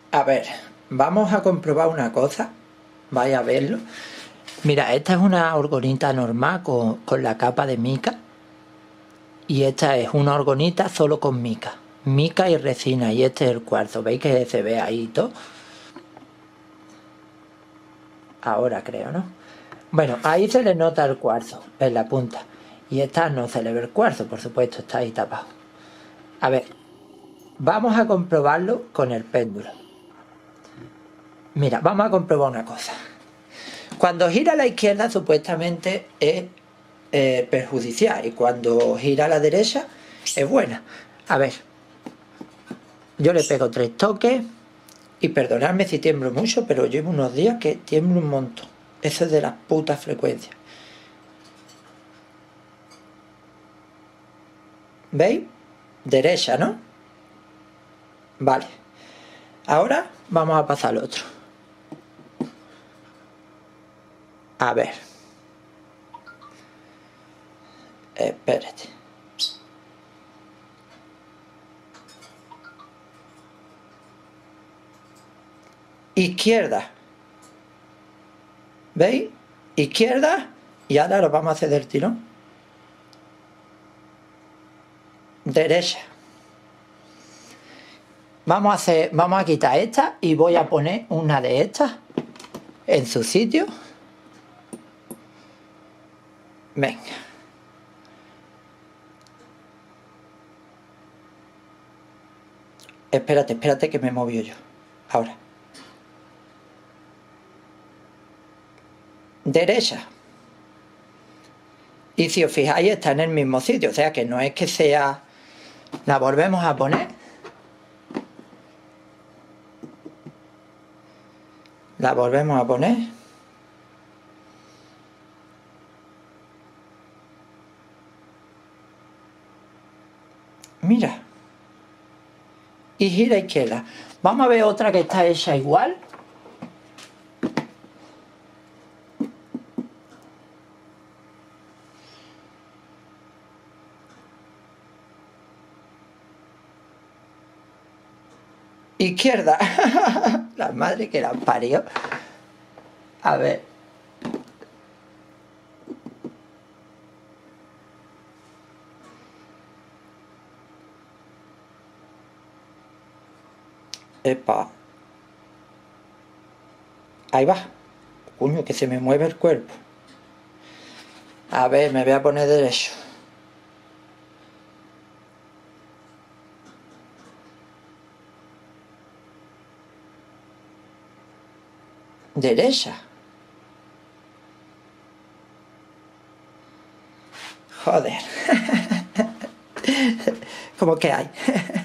A ver, vamos a comprobar una cosa. Vaya a verlo. Mira, esta es una orgonita normal con la capa de mica. Y esta es una orgonita solo con mica. Mica y resina. Y este es el cuarzo. ¿Veis que se ve ahí todo? Ahora creo, ¿no? Bueno, ahí se le nota el cuarzo en la punta. Y esta no se le ve el cuarzo, por supuesto, está ahí tapado. A ver, vamos a comprobarlo con el péndulo. Mira, vamos a comprobar una cosa. Cuando gira a la izquierda supuestamente es perjudicial y cuando gira a la derecha es buena. A ver, yo le pego 3 toques y perdonadme si tiemblo mucho, pero llevo unos días que tiemblo un montón. Eso es de las putas frecuencias. ¿Veis? Derecha, ¿no? Vale. Ahora vamos a pasar al otro. A ver. Espérate. Izquierda. ¿Veis? Izquierda. Y ahora lo vamos a hacer del tirón. Derecha. Vamos a quitar esta y voy a poner una de estas en su sitio. Venga. Espérate que me movió yo. Ahora. Derecha. Y si os fijáis está en el mismo sitio, o sea que no es que sea... La volvemos a poner. La volvemos a poner. Mira. Y gira a izquierda. Vamos a ver otra que está hecha igual. Izquierda. La madre que la parió. A ver. Epa. Ahí va. Coño, que se me mueve el cuerpo. A ver, me voy a poner derecho. Derecha. Joder. ¿Cómo que hay?